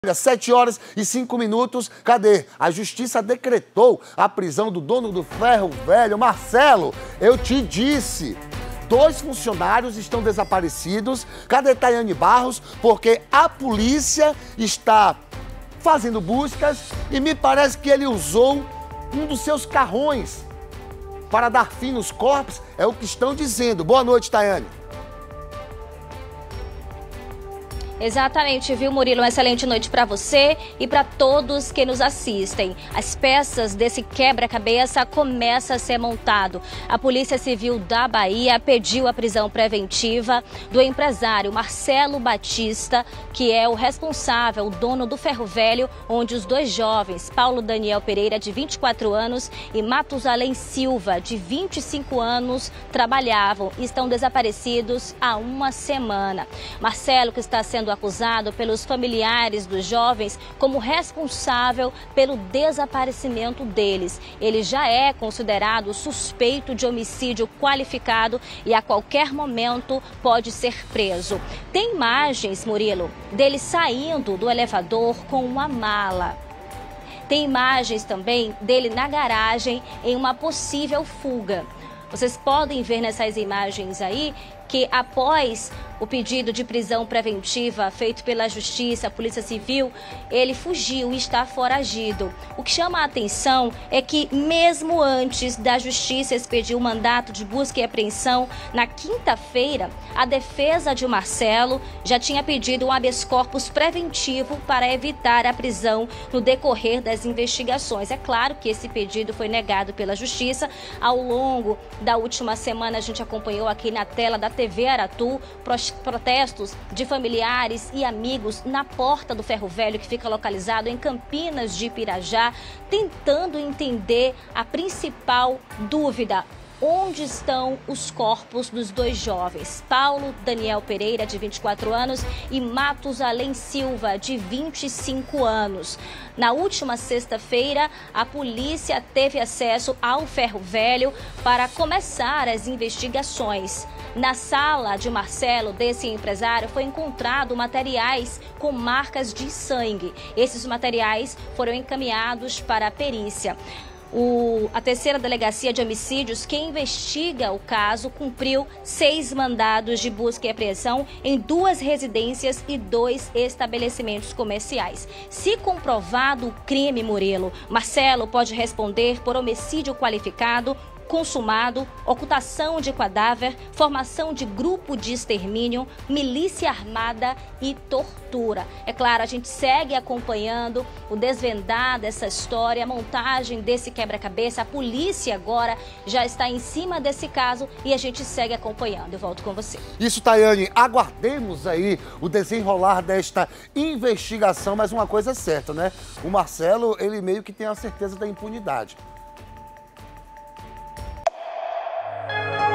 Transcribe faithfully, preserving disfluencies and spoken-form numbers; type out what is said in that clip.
Sete horas e cinco minutos, cadê? A justiça decretou a prisão do dono do ferro velho, Marcelo. Eu te disse, dois funcionários estão desaparecidos. Cadê Tayane Barros? Porque a polícia está fazendo buscas e me parece que ele usou um dos seus carrões para dar fim nos corpos. É o que estão dizendo. Boa noite, Tayane. Exatamente, viu, Murilo? Uma excelente noite para você e para todos que nos assistem. As peças desse quebra-cabeça começam a ser montado. A Polícia Civil da Bahia pediu a prisão preventiva do empresário Marcelo Batista, que é o responsável, o dono do ferro velho, onde os dois jovens, Paulo Daniel Pereira, de vinte e quatro anos, e Matusalém Silva, de vinte e cinco anos, trabalhavam e estão desaparecidos há uma semana. Marcelo, que está sendo acusado pelos familiares dos jovens como responsável pelo desaparecimento deles. Ele já é considerado suspeito de homicídio qualificado e a qualquer momento pode ser preso. Tem imagens, Murilo, dele saindo do elevador com uma mala. Tem imagens também dele na garagem em uma possível fuga. Vocês podem ver nessas imagens aí que após o pedido de prisão preventiva feito pela Justiça, a Polícia Civil, ele fugiu e está foragido. O que chama a atenção é que mesmo antes da Justiça expedir o mandato de busca e apreensão, na quinta-feira, a defesa de Marcelo já tinha pedido um habeas corpus preventivo para evitar a prisão no decorrer das investigações. É claro que esse pedido foi negado pela Justiça. Ao longo da última semana, a gente acompanhou aqui na tela da T V Aratu protestos de familiares e amigos na porta do ferro velho, que fica localizado em Campinas de Pirajá, tentando entender a principal dúvida: onde estão os corpos dos dois jovens, Paulo Daniel Pereira, de vinte e quatro anos, e Matusalém Silva, de vinte e cinco anos. Na última sexta-feira, a polícia teve acesso ao ferro velho para começar as investigações. Na sala de Marcelo, desse empresário, foi encontrado materiais com marcas de sangue. Esses materiais foram encaminhados para a perícia. O, a terceira delegacia de homicídios, que investiga o caso, cumpriu seis mandados de busca e apreensão em duas residências e dois estabelecimentos comerciais. Se comprovado o crime, Murilo, Marcelo pode responder por homicídio qualificado, consumado, ocultação de cadáver, formação de grupo de extermínio, milícia armada e tortura. É claro, a gente segue acompanhando o desvendar dessa história, a montagem desse quebra-cabeça. A polícia agora já está em cima desse caso e a gente segue acompanhando. Eu volto com você. Isso, Tayane. Aguardemos aí o desenrolar desta investigação, mas uma coisa é certa, né? O Marcelo, ele meio que tem a certeza da impunidade.